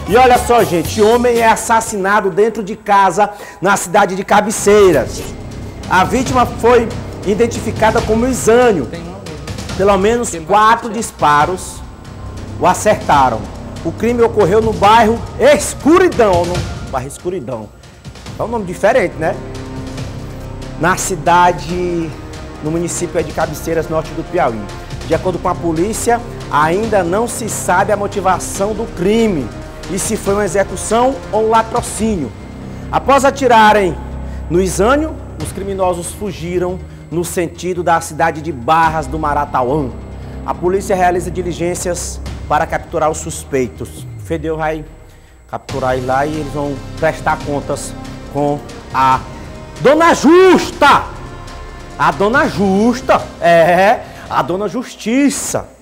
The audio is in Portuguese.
E olha só, gente, homem é assassinado dentro de casa na cidade de Cabeceiras. A vítima foi identificada como Isânio. Pelo menos 4 disparos o acertaram. O crime ocorreu no bairro Escuridão. No bairro Escuridão. É um nome diferente, né? Na cidade, no município de Cabeceiras, norte do Piauí. De acordo com a polícia, ainda não se sabe a motivação do crime e se foi uma execução ou um latrocínio. Após atirarem no Isânio, os criminosos fugiram no sentido da cidade de Barras do Maratauã. A polícia realiza diligências para capturar os suspeitos. O Fedeu vai capturar ele lá e eles vão prestar contas com a Dona Justa. A Dona Justa, a Dona Justiça.